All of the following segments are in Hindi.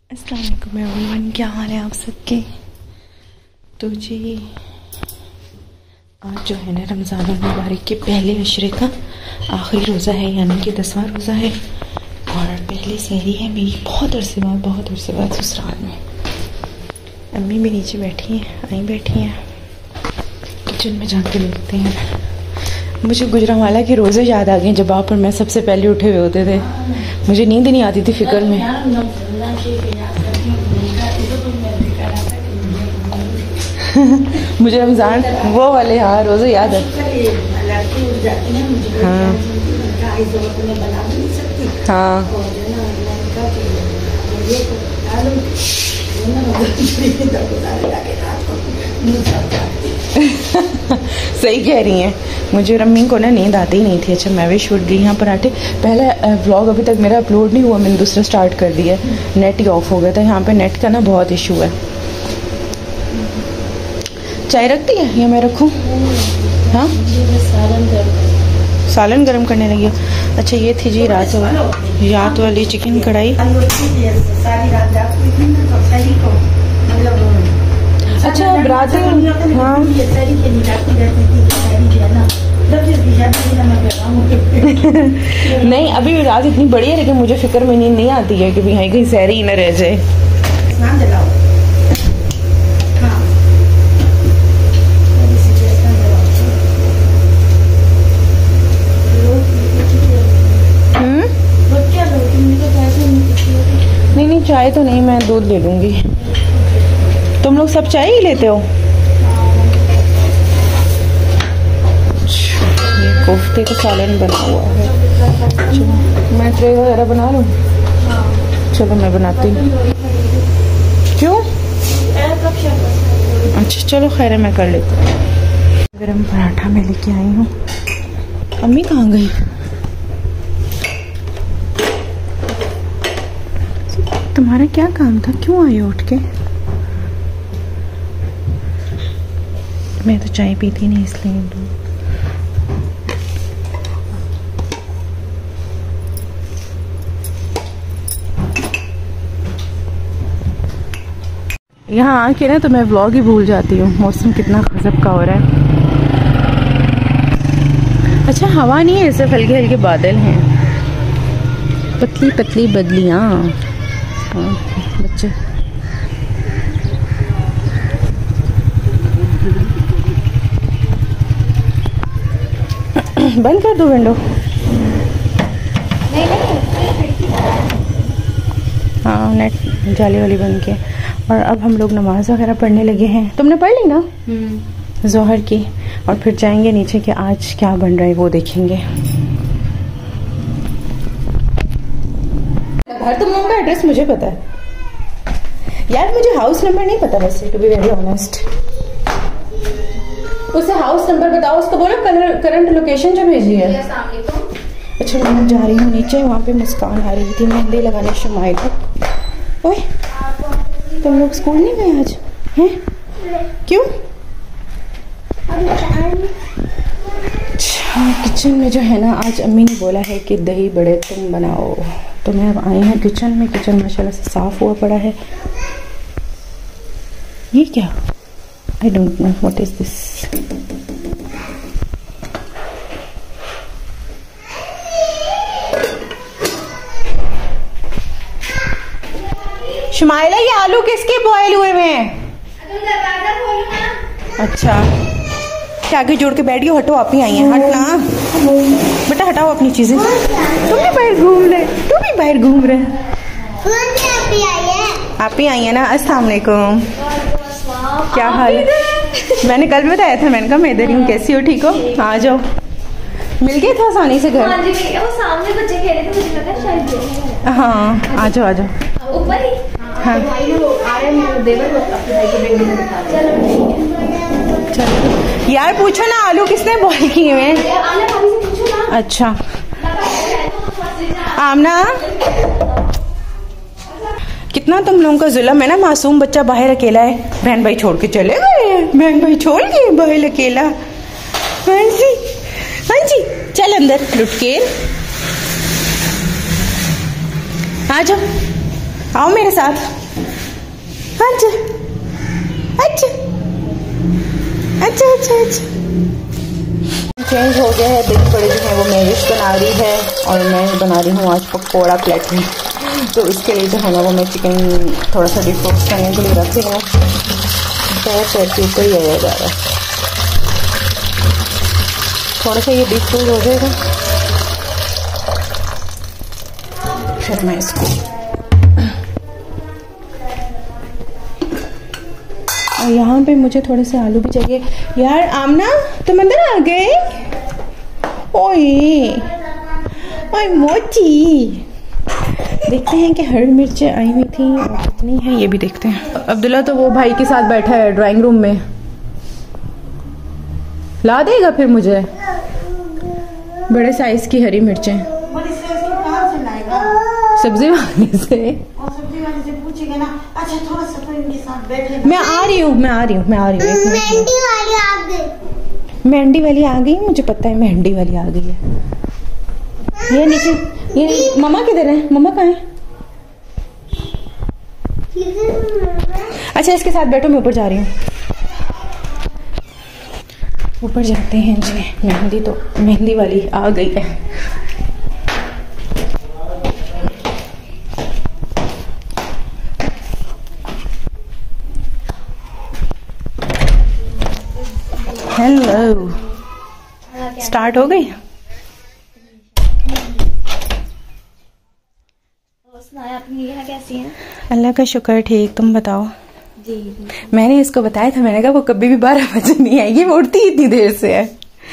अस्सलाम वालेकुम एवरीवन, क्या हाल है आप सबके। तो जी आज जो है ना रमज़ान मुबारक के पहले अशरे का आखिरी रोज़ा है, यानी कि 10वां रोज़ा है और पहली सहरी है मेरी बहुत अरसे बाद ससुराल में। अम्मी भी नीचे बैठी हैं, आई बैठी हैं, किचन में जाके देखते हैं। मुझे गुजरांवाला के रोज़े याद आ गए जब आप और मैं सबसे पहले उठे हुए होते थे। मुझे नींद नहीं आती थी फिक्र में। मुझे रमज़ान वो वाले हाँ रोज़े याद है। हाँ हाँ सही कह रही हैं। मुझे रम्मी को ना नींद आती ही नहीं थी। अच्छा मैं भी छूट गई यहाँ पराठे। पहला व्लॉग अभी तक मेरा अपलोड नहीं हुआ, मैंने दूसरा स्टार्ट कर दिया। नेट ही ऑफ हो गया था। यहाँ पे नेट का ना बहुत इशू है। चाय रखती है या मैं रखूँ? हाँ सालन गर्म करने लगी हो। अच्छा ये थी जी रात वाली चिकन कढ़ाई। अच्छा रात हाँ नहीं अभी रात इतनी बड़ी है लेकिन मुझे फिक्र में नींद नहीं आती है कि भाई कहीं सहरी ही न रह जाए। नहीं चाय तो नहीं, मैं दूध ले लूंगी। तुम लोग सब चाय ही लेते हो? ये कोफ्ते का सालन बना हुआ है। मैं ट्रे वगैरह बना लूँ? चलो मैं बनाती हूँ। क्यों? अच्छा चलो खैर है, मैं कर लेती हूँ। गरम पराठा मैं लेके आई हूँ। अम्मी कहाँ गई? तुम्हारा क्या काम था, क्यों आई उठ के? मैं तो चाय पीती नहीं इसलिए। यहाँ आके ना तो मैं व्लॉग ही भूल जाती हूँ। मौसम कितना गजब का हो रहा है। अच्छा हवा नहीं है, सिर्फ हल्के हल्के बादल हैं, पतली पतली बदलियाँ। बच्चे बंद कर दो विंडो। हाँ नेट जाली वाली बंद किया। और अब हम लोग नमाज वगैरह पढ़ने लगे हैं। तुमने पढ़ ली ना जोहर की? और फिर जाएंगे नीचे कि आज क्या बन रहा है वो देखेंगे। घर तुम लोगों का एड्रेस मुझे पता है यार, मुझे हाउस नंबर नहीं पता वैसे, टू बी वेरी ऑनेस्ट। उसे हाउस नंबर बताओ, उसको बोलो करंट लोकेशन जो भेजी है। अच्छा मैं जा रही हूँ नीचे, वहाँ पे मुस्कान आ रही थी मेहंदी लगाने शुमाइल को। ओए तुम लोग स्कूल नहीं गए आज हैं? क्यों? अच्छा किचन में जो है ना आज अम्मी ने बोला है कि दही बड़े तुम बनाओ, तो मैं अब आई हूँ किचन में। किचन माशाल्लाह से साफ हुआ पड़ा है। ये क्या? I don't know what is this. Shumaila ये आलू किसके बॉयल हुए हुए हैं? अच्छा क्या आगे जोड़ के बैठ गई? हटो, आप ही आई हैं। हटना बेटा, हटाओ अपनी चीजें। तुम भी बाहर घूम रहे, तुम भी बाहर घूम रहे। आप ही आई है ना। अस्सलाम वालेकुम, क्या हाल है? मैंने कल बताया था, मैंने कहा मैं इधर ही हूँ, कैसी हो? ठीक हो? आ जाओ। मिल गए था आसानी से घर? वो सामने बच्चे खेल रहे थे, मुझे लगा शायद। हाँ आ जाओ आ जाओ। ऊपर ही हाँ चलो यार पूछो ना आलू किसने बॉयल किए हुए हैं? अच्छा आमना कितना तुम लोगों का जुल्म है ना। मासूम बच्चा बाहर अकेला है, बहन भाई छोड़ के चले गए। बहन भाई छोड़ गए बाहर अकेला। हाँ जी चल अंदर लुटके आ जाओ। आओ मेरे साथ। अच्छा अच्छा अच्छा अच्छा अच्छा। चेंज हो गया है, बिग बड़े जो है वो मैरिश बना रही है और मैं बना रही हूँ आज पकौड़ा प्लेटिंग। तो इसके लिए जो है ना वो मैं चिकन थोड़ा सा डिफ्रोस्ट करने के लिए रख रही हूँ। बहुत पैर के ऊपर ही आया जा रहा है, थोड़ा सा ये डिफ्रोस्ट हो जाएगा फिर मैं इसको और यहाँ पे मुझे थोड़े से आलू भी चाहिए। यार आमना तुम अंदर आ गए। ओए ओए मोची। देखते हैं कि हरी मिर्चें आई हुई थी और कितनी है ये भी देखते हैं। अब्दुल्ला तो वो भाई के साथ बैठा है ड्राइंग रूम में, ला देगा फिर मुझे बड़े साइज की हरी मिर्चें। सब्जी वाले से पूछेगा ना। अच्छा थोड़ा सा तो इनके साथ बैठे। मैं आ रही हूँ मेहंदी वाली आ गई। मेहंदी वाली आ गई, मुझे पता है मेहंदी वाली आ गई है। ये नीचे ये मम्मा किधर है? मम्मा कहाँ है? अच्छा इसके साथ बैठो, मैं ऊपर जा रही हूँ। ऊपर जाते हैं जी। मेहंदी वाली आ गई है। हेलो, स्टार्ट हो गई। कैसी हैं? अल्लाह का शुक्र, ठीक। तुम बताओ। जी। मैंने इसको बताया था, मैंने कहा वो कभी भी 12 बजे नहीं आएगी, वो उठती इतनी देर से है।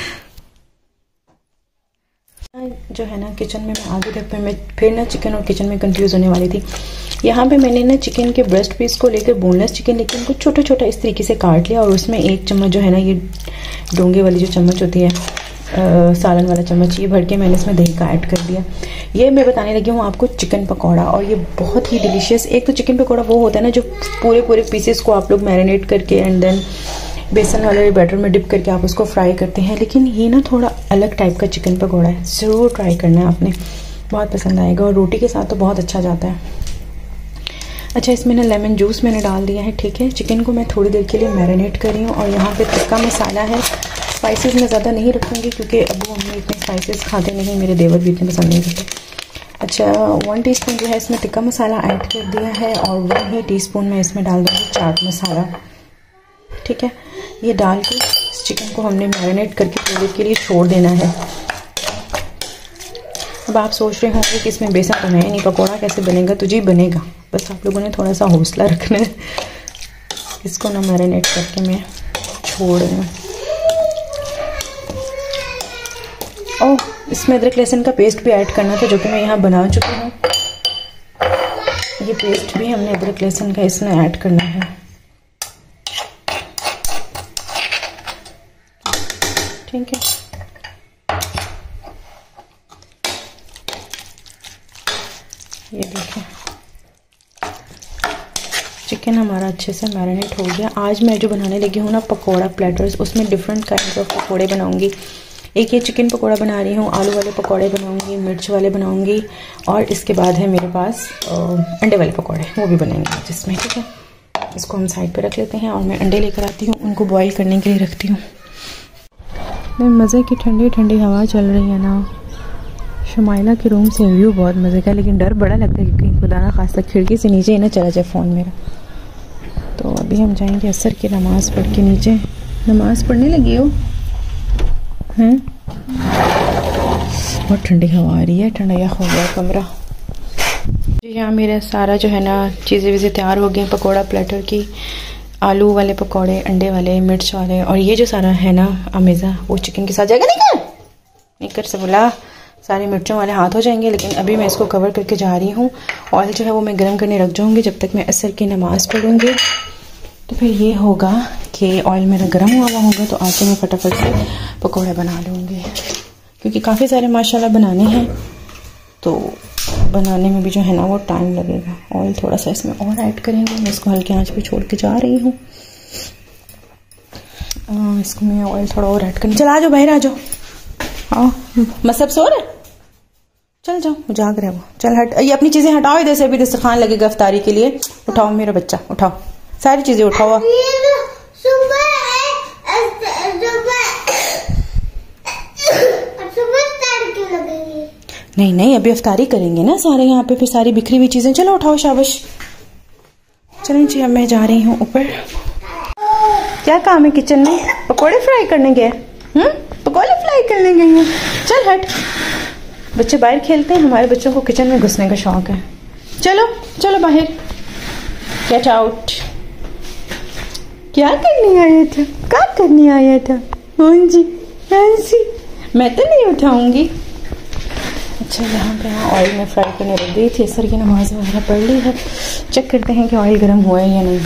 जो है ना किचन में मैं आगे तक मैं फिर ना चिकन और किचन में कंफ्यूज होने वाली थी। यहाँ पे मैंने ना चिकन के ब्रेस्ट पीस को लेकर बोनलेस चिकन लेके उनको छोटा छोटा इस तरीके से काट लिया और उसमें 1 चम्मच जो है ना ये डोंगे वाली जो चम्मच होती है सालन वाला चम्मच, ये भर के मैंने इसमें दही का ऐड कर दिया। ये मैं बताने लगी हूँ आपको चिकन पकौड़ा, और ये बहुत ही डिलीशियस। एक तो चिकन पकौड़ा वो होता है ना जो पूरे पीसेस को आप लोग मैरिनेट करके एंड देन बेसन वाले बैटर में डिप करके आप उसको फ्राई करते हैं, लेकिन ये ना थोड़ा अलग टाइप का चिकन पकौड़ा है। ज़रूर ट्राई करना है आपने, बहुत पसंद आएगा और रोटी के साथ तो बहुत अच्छा जाता है। अच्छा इसमें ना लेमन जूस मैंने डाल दिया है, ठीक है। चिकन को मैं थोड़ी देर के लिए मैरिनेट कर रही हूँ और यहाँ पे टिक्का मसाला है। स्पाइसेस मैं ज़्यादा नहीं रखूँगी क्योंकि अबू अम्मी इतने स्पाइसेस खाते नहीं, मेरे देवर भी इतने पसंद नहीं करते। अच्छा 1 टीस्पून जो है इसमें टिक्का मसाला ऐड कर दिया है और 1 ही टीस्पून मैं इसमें डाल दूँगी चाट मसाला, ठीक है। ये डाल के इस चिकन को हमने मैरिनेट करके थोड़ी देर के लिए छोड़ देना है। अब आप सोच रहे होंगे कि इसमें बेसन तो है नहीं, पकौड़ा कैसे बनेगा? तो जी बनेगा, बस आप लोगों ने थोड़ा सा हौसला रखना है। इसको ना मैरिनेट करके मैं छोड़ रही हूँ। ओह इसमें अदरक लहसुन का पेस्ट भी ऐड करना था जो कि मैं यहाँ बना चुकी हूँ। ये पेस्ट भी हमने अदरक लहसुन का इसमें ऐड करना है, ठीक है। ये देखिए चिकन हमारा अच्छे से मैरिनेट हो गया। आज मैं जो बनाने लगी हूँ ना पकौड़ा प्लेटर्स, उसमें डिफरेंट काइंड ऑफ पकौड़े बनाऊंगी। एक ये चिकन पकौड़ा बना रही हूँ, आलू वाले पकौड़े बनाऊंगी, मिर्च वाले बनाऊंगी और इसके बाद है मेरे पास अंडे वाले पकौड़े, वो भी बनेंगे जिसमें, ठीक है। इसको हम साइड पे रख लेते हैं और मैं अंडे लेकर आती हूँ, उनको बॉईल करने के लिए रखती हूँ। मज़े की ठंडी ठंडी हवा चल रही है ना। शुमाइला के रूम से व्यू बहुत मज़े का, लेकिन डर बड़ा लगता है क्योंकि खुदा ना खासा खिड़की से नीचे ही ना चला जाए फ़ोन मेरा। तो अभी हम जाएंगे असर की नमाज़ पढ़ के नीचे। नमाज़ पढ़ने लगी हो हैं? बहुत ठंडी हवा आ रही है, ठंडा हो गया कमरा जी। यहाँ मेरा सारा जो है ना चीज़ें वीज़ें तैयार हो गई पकौड़ा प्लेटर की। आलू वाले पकौड़े, अंडे वाले, मिर्च वाले, और ये जो सारा है ना अमेज़ा वो चिकन के साथ जाएगा। नहीं कर से बोला सारे मिर्चों वाले हाथ हो जाएंगे, लेकिन अभी मैं इसको कवर करके जा रही हूँ। ऑयल जो है वो मैं गर्म करने रख जाऊँगी जब तक मैं असर की नमाज़ पढ़ूँगी। तो फिर ये होगा कि ऑयल मेरा गर्म हुआ होगा तो आके मैं फटाफट से पकौड़े बना लूँगी, क्योंकि काफ़ी सारे माशाल्लाह बनाने हैं तो बनाने में भी जो है ना वो टाइम लगेगा। ऑयल थोड़ा सा इसमें और ऐड करेंगे। मैं इसको हल्के आंच पे छोड़ के जा रही हूँ। इसको मैं ऑयल थोड़ा और ऐड करनी। चला आ जाओ, बाहर आ जाओ। हाँ मसब सो रहे चल जाओ, जाग रहे वो। चल हट, ये अपनी चीजें हटाओ इधर से, अभी दस्तरखान लगेगा इफ्तारी के लिए। उठाओ मेरा बच्चा, उठाओ सारी चीजें उठाओ। नहीं नहीं, अभी इफ्तारी करेंगे ना सारे यहाँ पे, फिर सारी बिखरी हुई चीजें। चलो उठाओ, शाबाश। चलें जी, अब मैं जा रही हूँ ऊपर। क्या काम है किचन में? पकोड़े फ्राई करने गए? पकोड़े फ्राई करने गई हैं? चल हट, बच्चे बाहर खेलते हैं, हमारे बच्चों को किचन में घुसने का शौक है। चलो चलो बाहर, गेट आउट। क्या करने आया था? क्या करने आया था? जी जी, मैं तो नहीं उठाऊंगी। अच्छा, यहाँ पे ऑयल में फ्राई करने रख दी थी। असर की नमाज वगैरह पढ़ ली है। चेक करते हैं कि ऑयल गर्म हुआ है या नहीं।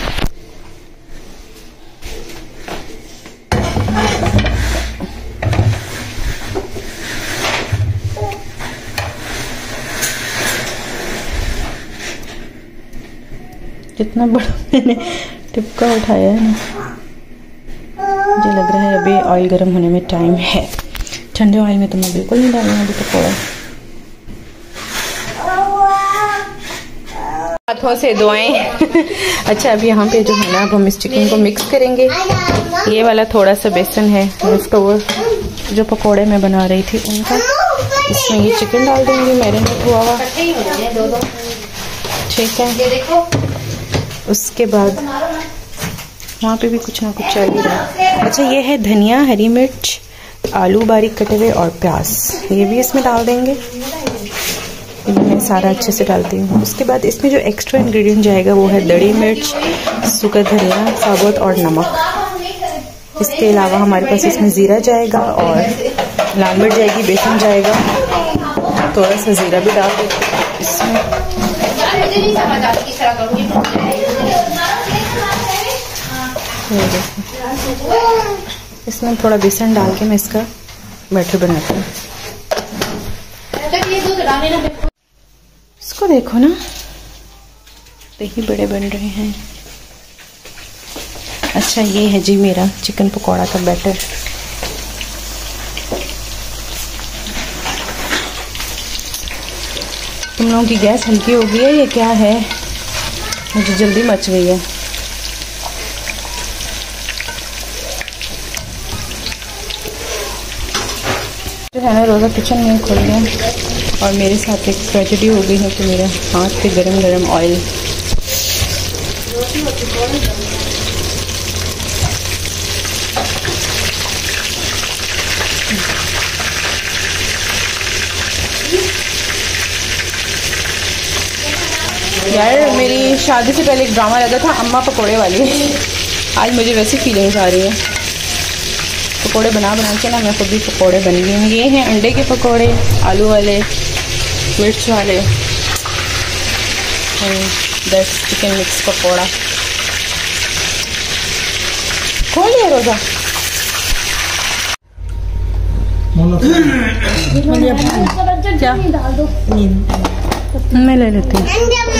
कितना बड़ा मैंने टिपका उठाया है ना, मुझे लग रहा है अभी ऑयल गर्म होने में टाइम है। ठंडे ऑयल में तो मैं बिल्कुल नहीं डालूंगा अभी पकौड़ा। हाथों से दुआएं। अच्छा, अभी यहाँ पे जो है ना, अब हम इस चिकन को मिक्स करेंगे। ये वाला थोड़ा सा बेसन है, इसका वो जो पकौड़े मैं बना रही थी उनका, इसमें ये चिकन डाल देंगे मैरिनेट हुआ हुआ। ठीक है, उसके बाद वहाँ पे भी कुछ ना कुछ चल ही रहा है। अच्छा, ये है धनिया, हरी मिर्च, आलू बारीक कटे हुए और प्याज, ये भी इसमें डाल देंगे। मैं सारा अच्छे से डालती हूँ। उसके बाद इसमें जो एक्स्ट्रा इंग्रेडिएंट जाएगा वो है दड़ी मिर्च, सूखा धनिया साबुत और नमक। इसके अलावा हमारे पास इसमें ज़ीरा जाएगा और लाल मिर्च जाएगी, बेसन जाएगा, थोड़ा सा ज़ीरा भी डाल देते इसमें। इसमें थोड़ा बेसन डाल के मैं इसका बैटर बनाती हूँ। इसको देखो ना, दही बड़े बन रहे हैं। अच्छा, ये है जी मेरा चिकन पकौड़ा का बैटर। तुम लोगों की गैस हल्की हो गई है या क्या है? मुझे जल्दी मच गई है। जो है ना, रोज़ा किचन में खुल गया और मेरे साथ एक ट्रेजेडी हो गई है कि मेरे हाथ पे गरम गरम ऑयल। यार, मेरी शादी से पहले एक ड्रामा लगा था अम्मा पकोड़े वाली। आज मुझे वैसी फीलिंग्स आ रही है। पकोड़े बना के ना मैं खुद भी पकोड़े बन गई हूँ। ये हैं अंडे के पकोड़े, आलू वाले, मिर्च वाले, और 10 चिकन मिक्स पकोड़ा। खोल लिया रोज़ा? क्या? मैं ले लेती हूँ।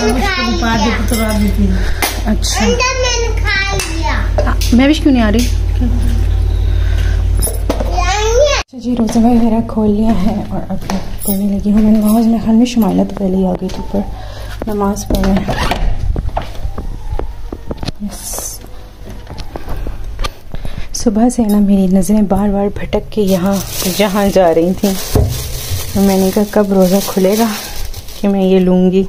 अच्छा, मैं भी क्यों नहीं आ रही? जी, रोज़ा वगैरह खोल लिया है और अब मैं पढ़ने लगी हूँ। मैं नमाज में खाने शुमाइला तो पहले ही आ गई थी पर नमाज पढ़ने। सुबह से ना मेरी नज़रें बार बार भटक के यहाँ जहाँ जा रही थी, तो मैंने कहा कब रोज़ा खुलेगा कि मैं ये लूँगी।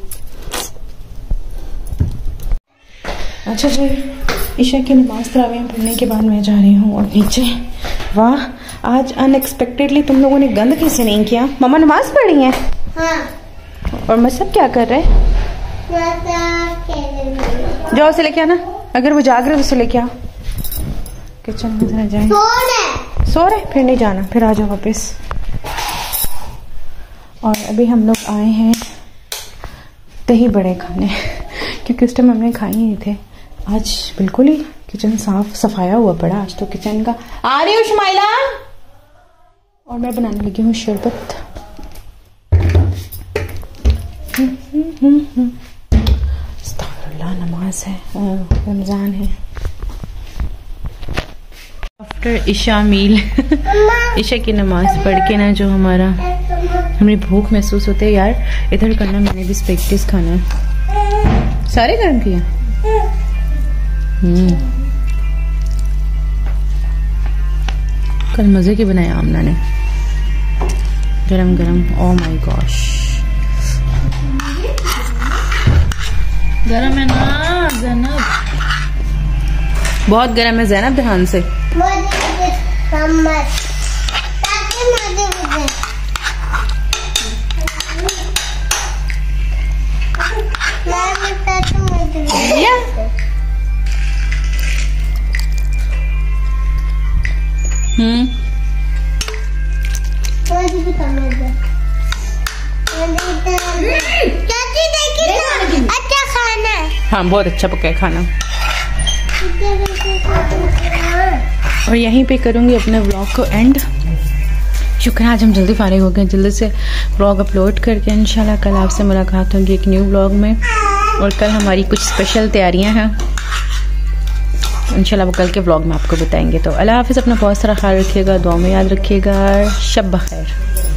अच्छा जी, ईशा की नमाज तरावीह पढ़ने के बाद मैं जा रही हूँ और नीचे। वाह, आज अनएक्सपेक्टेडली तुम लोगों ने गंद कैसे नहीं किया? मम्मा नमाज पढ़ी है? हाँ। और मसब क्या कर रहे? जाओ उसे लेके आना, अगर वो जाग रहे तो उसे लेके आओ। किचन में जरा जाए। सो रहे? फिर नहीं जाना, फिर आ जाओ वापस। और अभी हम लोग आए हैं दही बड़े खाने क्योंकि उस टाइम हमने खाए नहीं थे। आज बिल्कुल ही किचन साफ सफाया हुआ पड़ा आज तो किचन का। आ रही हूँ शुमाइला। और मैं बनाने लगी हूँ शरबत। अस्तगफिरुल्लाह, नमाज है, रमजान है। आफ्टर ईशा मील ईशा की नमाज पढ़ के ना जो हमारा हमें भूख महसूस होते है यार। इधर करना, मैंने भी स्पेगेटीज खाना है। सारे गर्म किया। कल मजे की बनाया आमना ने, गरम गरम। ओह माय गॉश, गरम है ना ज़ैनब, बहुत गरम है ज़ैनब, ध्यान से। अच्छा खाना है। हाँ बहुत अच्छा पका है खाना। और यहीं पे करूँगी अपने व्लॉग को एंड। शुक्र है आज हम जल्दी फारिग हो गए, जल्दी से व्लॉग अपलोड करके इंशाल्लाह कल आपसे मुलाकात होगी एक न्यू व्लॉग में। और कल हमारी कुछ स्पेशल तैयारियां हैं इंशाल्लाह, वो कल के व्लॉग में आपको बताएंगे। तो अल्लाह हाफिज़, अपना बहुत सारा ख्याल रखिएगा, दुआ में याद रखिएगा। शब बखैर।